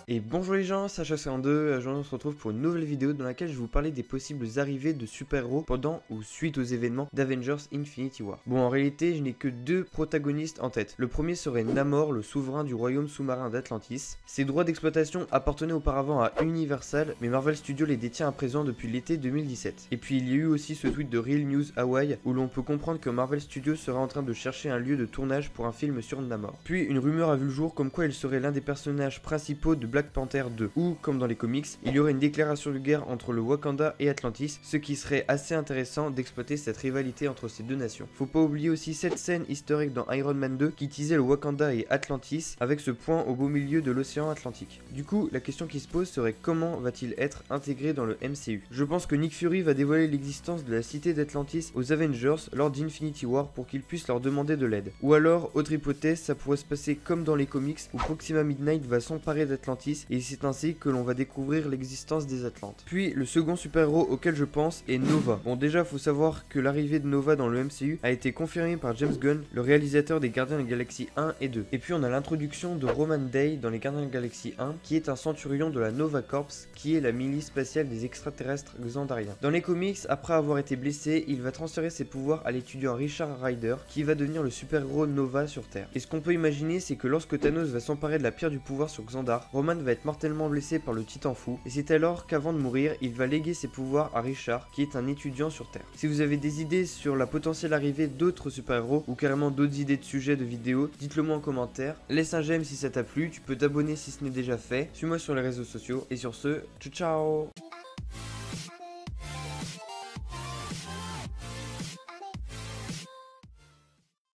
Et bonjour les gens, c'est Sacha52, aujourd'hui on se retrouve pour une nouvelle vidéo dans laquelle je vais vous parler des possibles arrivées de super-héros pendant ou suite aux événements d'Avengers Infinity War. Bon, en réalité, je n'ai que deux protagonistes en tête. Le premier serait Namor, le souverain du royaume sous-marin d'Atlantis. Ses droits d'exploitation appartenaient auparavant à Universal, mais Marvel Studios les détient à présent depuis l'été 2017. Et puis il y a eu aussi ce tweet de Real News Hawaii où l'on peut comprendre que Marvel Studios sera en train de chercher un lieu de tournage pour un film sur Namor. Puis une rumeur a vu le jour comme quoi il serait l'un des personnages principaux de Black Panther 2, ou comme dans les comics, il y aurait une déclaration de guerre entre le Wakanda et Atlantis, ce qui serait assez intéressant d'exploiter cette rivalité entre ces deux nations. Faut pas oublier aussi cette scène historique dans Iron Man 2 qui teasait le Wakanda et Atlantis avec ce point au beau milieu de l'océan Atlantique. Du coup, la question qui se pose serait comment va-t-il être intégré dans le MCU? Je pense que Nick Fury va dévoiler l'existence de la cité d'Atlantis aux Avengers lors d'Infinity War pour qu'ils puissent leur demander de l'aide. Ou alors, autre hypothèse, ça pourrait se passer comme dans les comics où Proxima Midnight va s'emparer d'Atlantis et c'est ainsi que l'on va découvrir l'existence des Atlantes. Puis le second super-héros auquel je pense est Nova. Bon, déjà faut savoir que l'arrivée de Nova dans le MCU a été confirmée par James Gunn, le réalisateur des Gardiens de la Galaxie 1 et 2. Et puis on a l'introduction de Roman Day dans les Gardiens de la Galaxie 1 qui est un centurion de la Nova Corps qui est la milice spatiale des extraterrestres xandariens. Dans les comics, après avoir été blessé, il va transférer ses pouvoirs à l'étudiant Richard Rider qui va devenir le super-héros Nova sur Terre. Et ce qu'on peut imaginer, c'est que lorsque Thanos va s'emparer de la pierre du pouvoir sur Xandar, Roman va être mortellement blessé par le Titan fou, et c'est alors qu'avant de mourir, il va léguer ses pouvoirs à Richard, qui est un étudiant sur Terre. Si vous avez des idées sur la potentielle arrivée d'autres super-héros, ou carrément d'autres idées de sujets de vidéos, dites-le moi en commentaire, laisse un j'aime si ça t'a plu, tu peux t'abonner si ce n'est déjà fait, suis-moi sur les réseaux sociaux, et sur ce, ciao ciao.